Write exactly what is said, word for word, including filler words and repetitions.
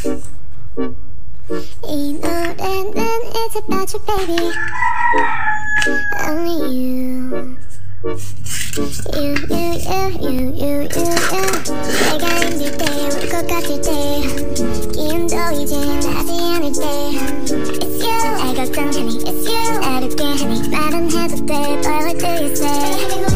이 노래는 It's about you baby, only you. You, you, you, you, you, you, you. 내가 힘들 때, 울 것 같을 때, 기운도 이젠 나지 않을 때 It's you, 날 걱정하니 It's you, 나를 깨 하니 말은 해도 돼, but what do you say?